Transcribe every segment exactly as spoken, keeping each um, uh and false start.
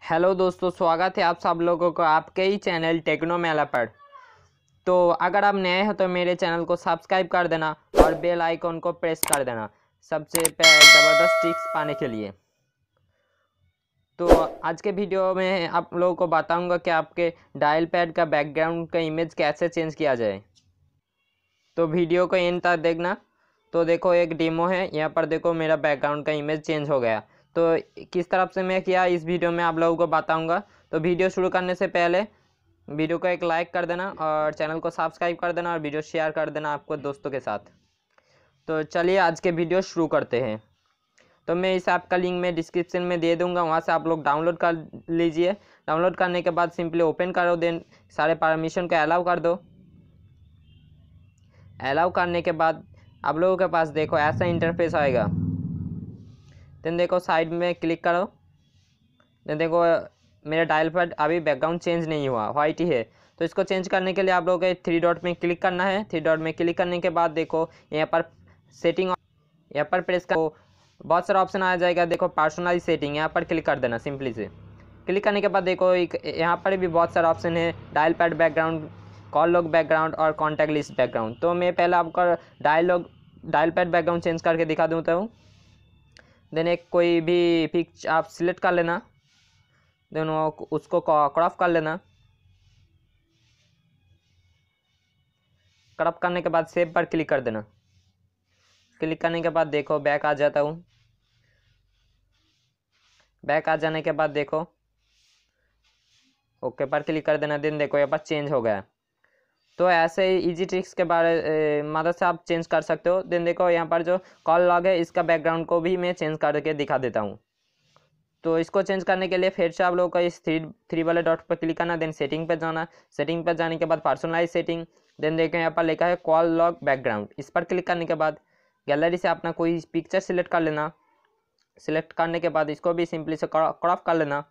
Hello दोस्तों, स्वागत है आप सब लोगों को आपके ही चैनल टेक्नो मेला पर। तो अगर आप नए हो तो मेरे चैनल को सब्सक्राइब कर देना और बेल आइकॉन को प्रेस कर देना सबसे पहले ज़बरदस्त टिप्स पाने के लिए। तो आज के वीडियो में आप लोगों को बताऊंगा कि आपके डायल पैड का बैकग्राउंड का इमेज कैसे चेंज किया जाए। तो वीडियो को एंड तक देखना। तो देखो, एक डेमो है, यहाँ पर देखो मेरा बैकग्राउंड का इमेज चेंज हो गया। तो किस तरफ से मैं किया इस वीडियो में आप लोगों को बताऊंगा। तो वीडियो शुरू करने से पहले वीडियो को एक लाइक कर देना और चैनल को सब्सक्राइब कर देना और वीडियो शेयर कर देना आपको दोस्तों के साथ। तो चलिए आज के वीडियो शुरू करते हैं। तो मैं इस ऐप का लिंक मैं डिस्क्रिप्शन में दे दूंगा, वहाँ से आप लोग डाउनलोड कर लीजिए। डाउनलोड करने के बाद सिंपली ओपन करो, देन सारे परमिशन को अलाउ कर दो। अलाउ करने के बाद आप लोगों के पास देखो ऐसा इंटरफेस आएगा। देन देखो साइड में क्लिक करो। देन देखो मेरा डायल पैड अभी बैकग्राउंड चेंज नहीं हुआ, वाइट ही है। तो इसको चेंज करने के लिए आप लोगों को थ्री डॉट में क्लिक करना है। थ्री डॉट में क्लिक करने के बाद देखो यहाँ पर सेटिंग, यहाँ पर प्रेस करो, बहुत सारा ऑप्शन आ जाएगा। देखो पर्सनलाइज सेटिंग, यहाँ पर क्लिक कर देना सिंपली से। क्लिक करने के बाद देखो एक यहाँ पर भी बहुत सारा ऑप्शन है, dial pad background, call log background और कॉन्टैक्ट लिस्ट बैकग्राउंड। तो मैं पहले आपका dial log dial pad background change करके दिखा दूँगा हूँ। देन एक कोई भी पिक्चर आप सिलेक्ट कर लेना, देन उसको क्रॉप कर लेना। क्रॉप करने के बाद सेव पर क्लिक कर देना। क्लिक करने के बाद देखो बैक आ जाता हूँ। बैक आ जाने के बाद देखो ओके पर क्लिक कर देना। देन देखो यहाँ पर चेंज हो गया। तो ऐसे ही इजी ट्रिक्स के बारे मदद से आप चेंज कर सकते हो। देन देखो यहाँ पर जो कॉल लॉग है इसका बैकग्राउंड को भी मैं चेंज करके दिखा देता हूँ। तो इसको चेंज करने के लिए फिर से आप लोगों को इस थ्री थ्री वाले डॉट पर क्लिक करना, देन सेटिंग पर जाना। सेटिंग पर जाने के बाद पर्सनलाइज सेटिंग, देन देखो यहाँ पर लिखा है कॉल लॉग बैकग्राउंड। इस पर क्लिक करने के बाद गैलरी से अपना कोई पिक्चर सिलेक्ट कर लेना। सिलेक्ट करने के बाद इसको भी सिंपली से क्रॉप कर लेना,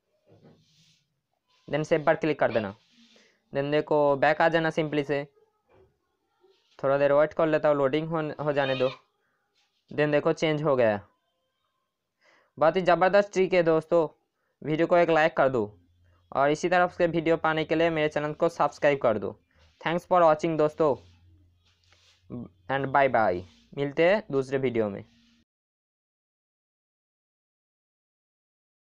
देन सेव पर क्लिक कर देना। देन देखो बैक आ जाना सिंपली से। थोड़ा देर वेट कर लेता हूँ, लोडिंग हो, हो जाने दो। देन देखो चेंज हो गया। बहुत ही ज़बरदस्त ट्रिक है दोस्तों। वीडियो को एक लाइक कर दो और इसी तरह के वीडियो पाने के लिए मेरे चैनल को सब्सक्राइब कर दो। थैंक्स फॉर वॉचिंग दोस्तों, एंड बाय बाय। मिलते हैं दूसरे वीडियो में।